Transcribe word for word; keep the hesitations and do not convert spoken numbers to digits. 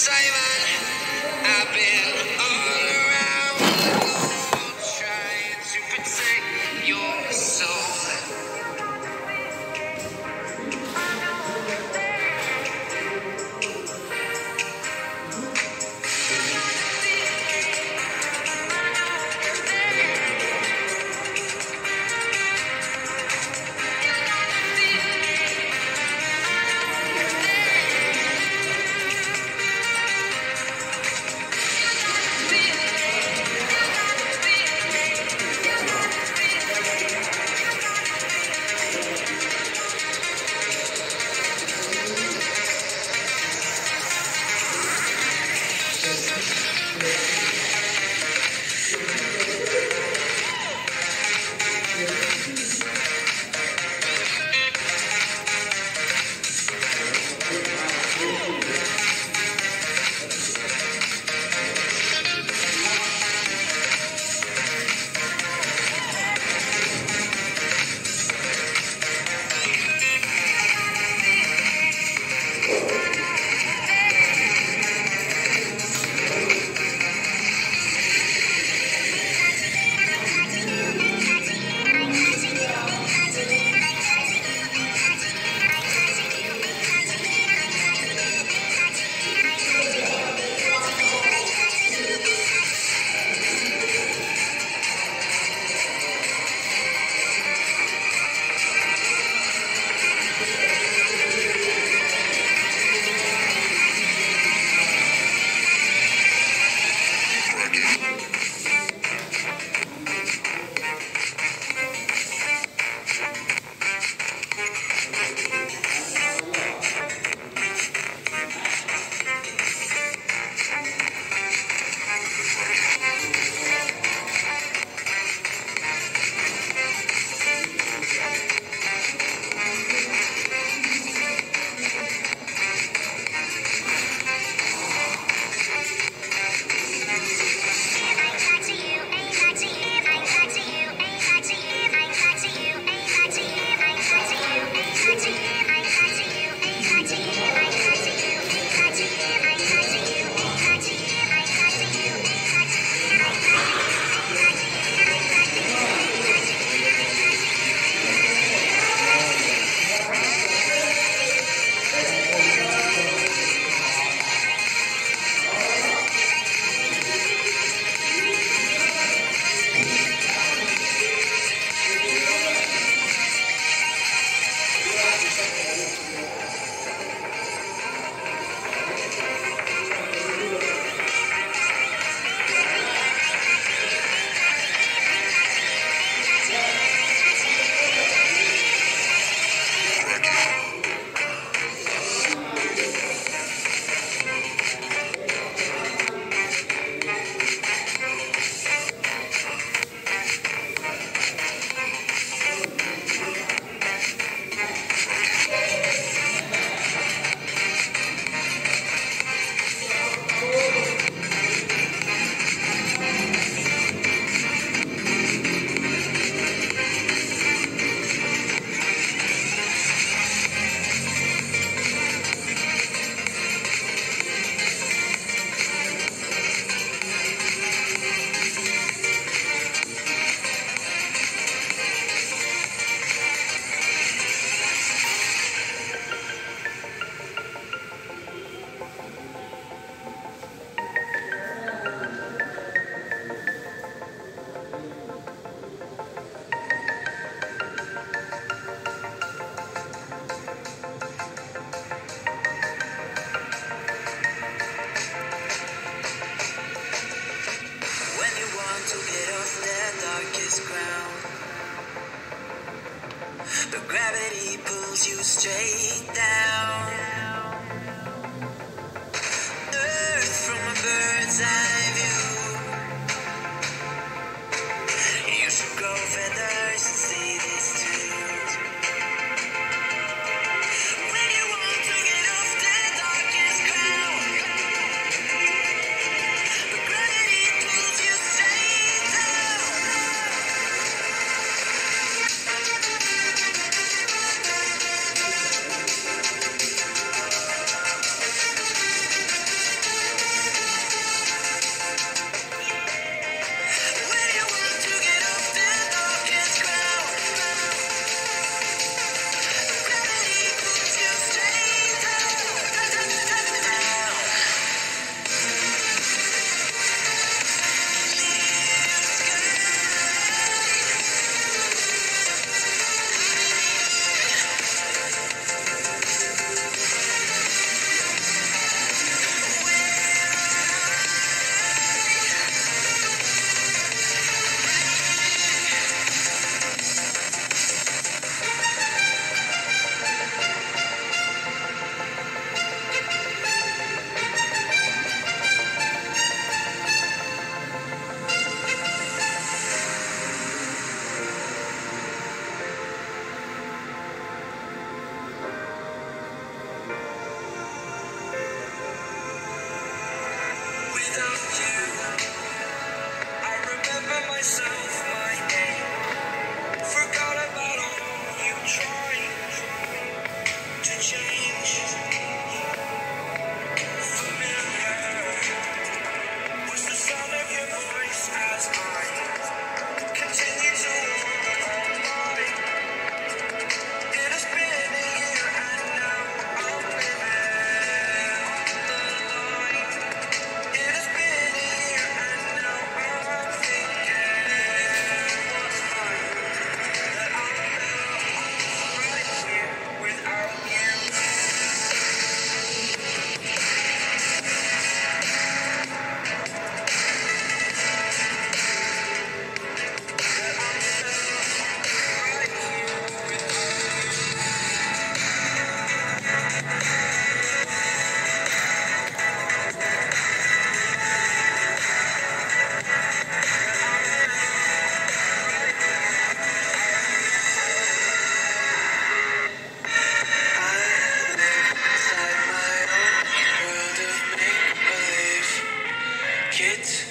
Simon, I've been all around the globe trying to protect your soul. To get off that darkest ground, but gravity pulls you straight down. Earth from a bird's eye view. You should grow feathers and see this too. When you want to get off that darkest ground, but gravity pulls you straight down. myself my name. Forgot about all you tried to change. Familiar was the sound of your voice as I continue to walk by. It has been a year and now I'm living on the line. It has been a year and now I'm thinking what's mine. That I'm better off right here without you. That I'm better off right here without you. I live inside my own world of make-believe. Kids